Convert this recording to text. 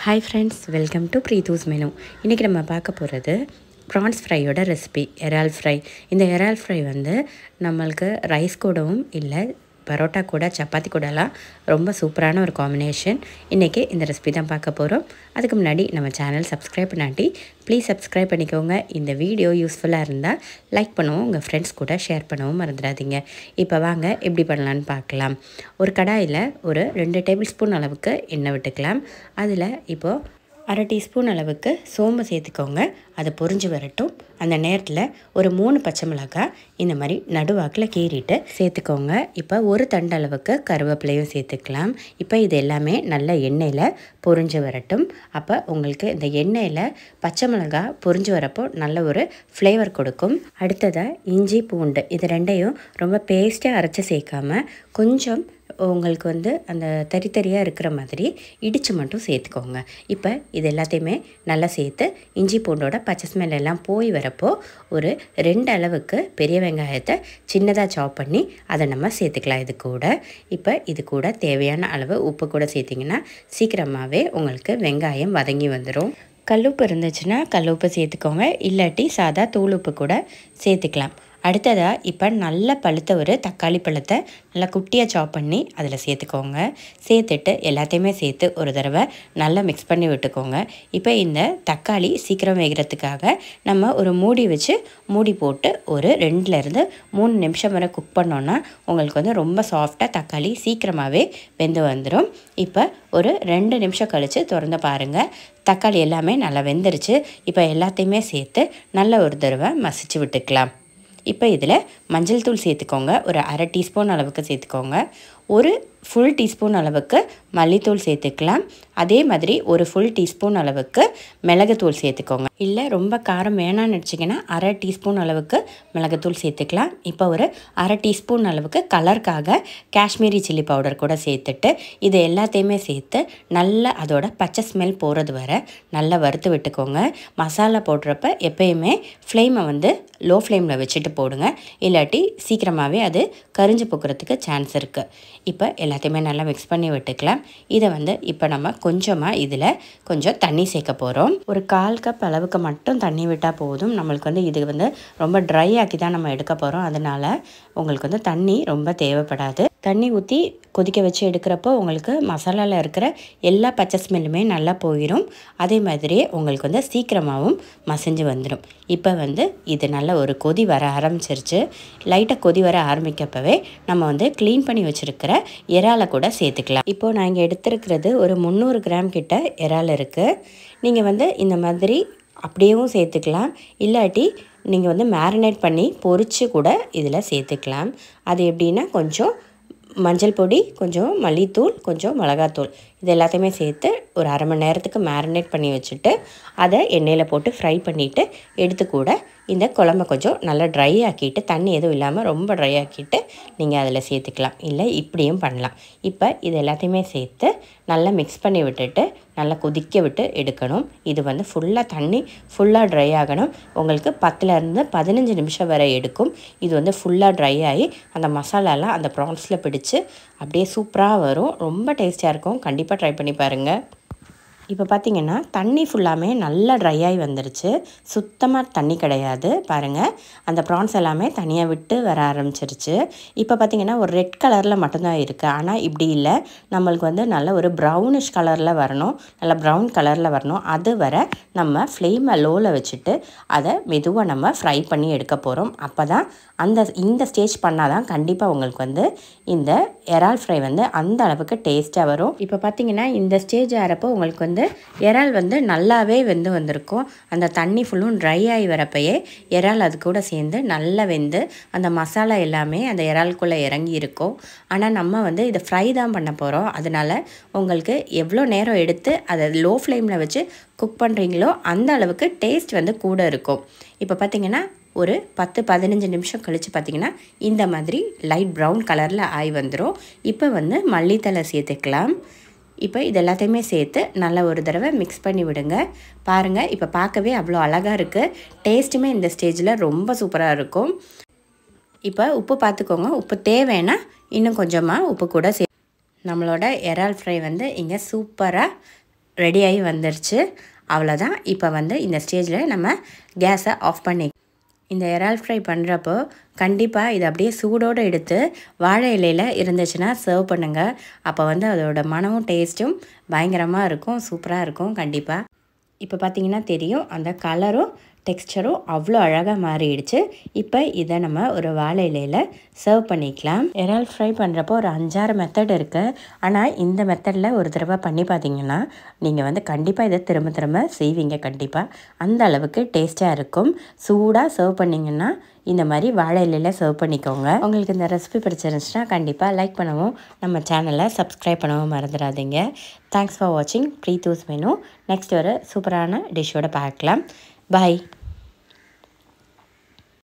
Hi friends, welcome to Preethu's Menu. இன்றைக்கி நம்ம பார்க்க போகிறது ப்ரான்ஸ் ஃப்ரையோட ரெசிபி எறால் ஃப்ரை. இந்த எறால் ஃப்ரை வந்து நம்மளுக்கு ரைஸ் கூடவும் இல்லை பரோட்டா கூட சப்பாத்தி கூடலாம் ரொம்ப சூப்பரான ஒரு காம்பினேஷன். இன்றைக்கி இந்த ரெசிபி தான் பார்க்க போகிறோம். அதுக்கு முன்னாடி நம்ம சேனல் சப்ஸ்கிரைப் பண்ணாட்டி ப்ளீஸ் சப்ஸ்கிரைப் பண்ணிக்கோங்க. இந்த வீடியோ யூஸ்ஃபுல்லாக இருந்தால் லைக் பண்ணவும் உங்கள் ஃப்ரெண்ட்ஸ் கூட ஷேர் பண்ணவும் மறந்துடாதீங்க. இப்போ வாங்க எப்படி பண்ணலான்னு பார்க்கலாம். ஒரு கடாயில் ஒரு 2 டேபிள் ஸ்பூன் அளவுக்கு எண்ணெய் விட்டுக்கலாம். அதில் இப்போது 1/2 டீஸ்பூன் அளவுக்கு சோம்பு சேர்த்துக்கோங்க. அது பொரிஞ்சு வரட்டும். அந்த நேரத்தில் ஒரு 3 பச்சை மிளகாய் இந்த மாதிரி நடுவாக்கில் கீறிட்டு சேர்த்துக்கோங்க. இப்போ ஒரு தண்டு அளவுக்கு கருவேப்பிலையும் சேர்த்துக்கலாம். இப்போ இது எல்லாமே நல்ல எண்ணெயில் பொரிஞ்சு வரட்டும். அப்போ உங்களுக்கு இந்த எண்ணெயில் பச்சை மிளகாய் பொரிஞ்சு வரப்போ நல்ல ஒரு ஃப்ளேவர் கொடுக்கும். அடுத்ததாக இஞ்சி பூண்டு இது ரெண்டையும் ரொம்ப பேஸ்ட்டாக அரைச்சி சேர்க்காம கொஞ்சம் உங்களுக்கு வந்து அந்த தரியாக இருக்கிற மாதிரி இடித்து மட்டும் சேர்த்துக்கோங்க. இப்போ இது எல்லாத்தையுமே நல்லா சேர்த்து இஞ்சி பூண்டோட பச்சை ஸ்மெல் எல்லாம் போய் வரப்போ ஒரு 2 அளவுக்கு பெரிய வெங்காயத்தை சின்னதாக சாப் பண்ணி அதை நம்ம சேர்த்துக்கலாம். இது கூட இப்போ இது கூட தேவையான அளவு உப்பு கூட சேர்த்திங்கன்னா சீக்கிரமாகவே உங்களுக்கு வெங்காயம் வதங்கி வந்துடும். கல்லுப்பு இருந்துச்சுன்னா கல்லுப்பு சேர்த்துக்கோங்க, இல்லாட்டி சாதா தூள் உப்பு கூட சேர்த்துக்கலாம். அடுத்ததாக இப்போ நல்ல பழுத்த ஒரு தக்காளி பழத்தை நல்லா குட்டியாக சாப் பண்ணி அதில் சேர்த்துக்கோங்க. சேர்த்துட்டு எல்லாத்தையுமே சேர்த்து ஒரு தடவை நல்லா மிக்ஸ் பண்ணி விட்டுக்கோங்க. இப்போ இந்த தக்காளி சீக்கிரம் வேகிறதுக்காக நம்ம ஒரு மூடி வச்சு மூடி போட்டு ஒரு 2லேருந்து 3 நிமிஷம் வரை குக் பண்ணோன்னா உங்களுக்கு வந்து ரொம்ப சாஃப்டாக தக்காளி சீக்கிரமாகவே வெந்து வந்துடும். இப்போ ஒரு 2 நிமிஷம் கழித்து திறந்து பாருங்கள். தக்காளி எல்லாமே நல்லா வெந்துருச்சு. இப்போ எல்லாத்தையுமே சேர்த்து நல்ல ஒரு தடவை மசிச்சு விட்டுக்கலாம். இப்போ இதில் மஞ்சள் தூள் சேர்த்துக்கோங்க. ஒரு 1/2 டீஸ்பூன் அளவுக்கு சேர்த்துக்கோங்க. ஒரு ஃபுல் டீஸ்பூன் அளவுக்கு மல்லித்தூள் சேர்த்துக்கலாம். அதே மாதிரி ஒரு ஃபுல் டீஸ்பூன் அளவுக்கு மிளகுத்தூள் சேர்த்துக்கோங்க. இல்லை ரொம்ப காரம் வேணான்னு வச்சிங்கன்னா 1/2 டீஸ்பூன் அளவுக்கு மிளகுத்தூள் சேர்த்துக்கலாம். இப்போ ஒரு 1/2 டீஸ்பூன் அளவுக்கு கலருக்காக காஷ்மீரி சில்லி பவுடர் கூட சேர்த்துட்டு இது எல்லாத்தையுமே சேர்த்து நல்லா அதோட பச்சை ஸ்மெல் போகிறது வரை நல்லா வறுத்து விட்டுக்கோங்க. மசாலா போடுறப்ப எப்பயுமே ஃப்ளேமை வந்து லோ ஃப்ளேமில் வச்சுட்டு போடுங்க, இல்லாட்டி சீக்கிரமாகவே அது கரிஞ்சு போக்குறதுக்கு சான்ஸ் இருக்குது. இப்போ எல்லாத்தையுமே நல்லா மிக்ஸ் பண்ணி விட்டுக்கலாம். இதை வந்து இப்போ நம்ம கொஞ்சமாக இதில் கொஞ்சம் தண்ணி சேர்க்க போகிறோம். ஒரு 1/4 கப் அளவுக்கு மட்டும் தண்ணி விட்டால் போதும். நம்மளுக்கு வந்து இது வந்து ரொம்ப ட்ரை ஆக்கி தான் நம்ம எடுக்க போகிறோம். அதனால் உங்களுக்கு வந்து தண்ணி ரொம்ப தேவைப்படாது. தண்ணி ஊற்றி கொதிக்க வச்சு எடுக்கிறப்போ உங்களுக்கு மசாலாவில் இருக்கிற எல்லா பச்சை ஸ்மெல்லுமே நல்லா போயிடும். அதே மாதிரியே உங்களுக்கு வந்து சீக்கிரமாகவும் மசிஞ்சு வந்துடும். இப்போ வந்து இது நல்ல ஒரு கொதி வர ஆரம்பிச்சிருச்சு. லைட்டாக கொதி வர ஆரம்பிக்கப்பவே நம்ம வந்து க்ளீன் பண்ணி வச்சுருக்கிற இறாலை கூட சேர்த்துக்கலாம். இப்போது நான் இங்கே எடுத்துருக்கிறது ஒரு 300 கிராம் கிட்ட இறால் இருக்குது. நீங்கள் வந்து இந்த மாதிரி அப்படியேவும் சேர்த்துக்கலாம், இல்லாட்டி நீங்கள் வந்து மேரினேட் பண்ணி பொரித்து கூட இதில் சேர்த்துக்கலாம். அது எப்படின்னா கொஞ்சம் மஞ்சள் பொடி, கொஞ்சம் மல்லித்தூள், கொஞ்சம் மிளகாத்தூள் இது எல்லாத்தையுமே சேர்த்து ஒரு 1/2 மணி நேரத்துக்கு மேரினேட் பண்ணி வச்சுட்டு அதை எண்ணெயில் போட்டு ஃப்ரை பண்ணிவிட்டு எடுத்து கூட இந்த குழம்பை கொஞ்சம் நல்லா ட்ரை ஆக்கிட்டு தண்ணி எதுவும் இல்லாமல் ரொம்ப ட்ரை ஆக்கிட்டு நீங்கள் அதில் சேர்த்துக்கலாம், இல்லை இப்படியும் பண்ணலாம். இப்போ இது எல்லாத்தையுமே சேர்த்து நல்லா மிக்ஸ் பண்ணி விட்டுட்டு நல்லா கொதிக்க விட்டு எடுக்கணும். இது வந்து ஃபுல்லாக தண்ணி ஃபுல்லாக ட்ரை ஆகணும். உங்களுக்கு 10லேருந்து 15 நிமிஷம் வரை எடுக்கும். இது வந்து ஃபுல்லாக ட்ரை ஆகி அந்த மசாலாலாம் அந்த ப்ரான்ஸில் பிடிச்சி அப்படியே சூப்பராக வரும். ரொம்ப டேஸ்டியாக இருக்கும். கண்டிப்பாக ட்ரை பண்ணி பாருங்கள். இப்போ பார்த்திங்கன்னா தண்ணி ஃபுல்லாமே நல்லா ட்ரை ஆகி வந்துருச்சு. சுத்தமாக தண்ணி கிடையாது. பாருங்கள், அந்த ப்ரான்ஸ் எல்லாமே தனியாக விட்டு வர ஆரம்பிச்சிருச்சு. இப்போ பார்த்திங்கன்னா ஒரு ரெட் கலரில் மட்டும்தான் இருக்குது. ஆனால் இப்படி இல்லை, நம்மளுக்கு வந்து நல்ல ஒரு ப்ரௌனிஷ் கலரில் வரணும், நல்லா ப்ரௌன் கலரில் வரணும். அது வர நம்ம ஃப்ளேமை லோவில் வச்சுட்டு அதை மெதுவாக நம்ம ஃப்ரை பண்ணி எடுக்க போகிறோம். அப்போ தான் இந்த ஸ்டேஜ் பண்ணால் தான் கண்டிப்பாக உங்களுக்கு வந்து இந்த இறால் ஃப்ரை வந்து அந்த அளவுக்கு டேஸ்ட்டாக வரும். இப்போ பார்த்திங்கன்னா இந்த ஸ்டேஜ் ஆகிறப்போ உங்களுக்கு வந்து இறால் வந்து நல்லாவே வெந்து வந்திருக்கும். அந்த தண்ணி ஃபுல்லும் ட்ரை ஆகி வரப்பையே இறால் அது கூட சேர்ந்து நல்லா வெந்து அந்த மசாலா எல்லாமே அந்த இறாலுக்குள்ளே இறங்கி இருக்கும். ஆனால் நம்ம வந்து இதை ஃப்ரை தான் பண்ண போகிறோம். அதனால் உங்களுக்கு எவ்வளோ நேரம் எடுத்து அதை லோ ஃப்ளேமில் வச்சு குக் பண்ணுறீங்களோ அந்த அளவுக்கு டேஸ்ட் வந்து கூட இருக்கும். இப்போ பார்த்திங்கன்னா ஒரு 10-15 நிமிஷம் கழித்து பார்த்திங்கன்னா இந்த மாதிரி லைட் ப்ரௌன் கலரில் ஆகி வந்துடும். இப்போ வந்து மல்லித்தலை சேர்த்துக்கலாம். இப்போ இது எல்லாத்தையுமே சேர்த்து நல்லா ஒரு தடவை மிக்ஸ் பண்ணி விடுங்க. பாருங்கள், இப்போ பார்க்கவே அவ்வளோ அழகாக இருக்குது. டேஸ்ட்டுமே இந்த ஸ்டேஜில் ரொம்ப சூப்பராக இருக்கும். இப்போ உப்பு பார்த்துக்கோங்க. உப்பு தேவைன்னா இன்னும் கொஞ்சமாக உப்பு கூட நம்மளோட இறால் ஃப்ரை வந்து இங்கே சூப்பராக ரெடியாகி வந்துருச்சு. அவ்வளோதான். இப்போ வந்து இந்த ஸ்டேஜில் நம்ம கேஸை ஆஃப் பண்ணி இந்த இறால் ஃப்ரை பண்ணுறப்போ கண்டிப்பாக இதை அப்படியே சூடோடு எடுத்து வாழை இலையில் இருந்துச்சுன்னா சர்வ் பண்ணுங்கள். அப்போ வந்து அதோட மனமும் டேஸ்ட்டும் பயங்கரமாக இருக்கும், சூப்பராக இருக்கும் கண்டிப்பாக. இப்போ பார்த்தீங்கன்னா தெரியும், அந்த கலரும் டெக்ஸ்சரும் அவ்வளோ அழகாக மாறிடுச்சு. இப்போ இதை நம்ம ஒரு வாழை இலையில் சர்வ் பண்ணிக்கலாம். இறால் ஃப்ரை பண்ணுறப்போ ஒரு 5-6 மெத்தட் இருக்குது. ஆனால் இந்த மெத்தடில் ஒரு தடவை பண்ணி பார்த்தீங்கன்னா நீங்கள் வந்து கண்டிப்பாக இதை திரும்ப திரும்ப செய்வீங்க. கண்டிப்பாக அந்த அளவுக்கு டேஸ்ட்டாக இருக்கும். சூடாக சர்வ் பண்ணிங்கன்னா இந்த மாதிரி வாழை இலையில் சர்வ் பண்ணிக்கோங்க. உங்களுக்கு இந்த ரெசிபி பிடிச்சிருந்துச்சுன்னா கண்டிப்பாக லைக் பண்ணவும் நம்ம சேனலை சப்ஸ்கிரைப் பண்ணவும் மறந்துடாதீங்க. தேங்க்ஸ் ஃபார் வாட்சிங் ப்ரீத்தூஸ் மெனு. நெக்ஸ்ட் ஒரு சூப்பரான டிஷ்ஷோட பார்க்கலாம். பாய்.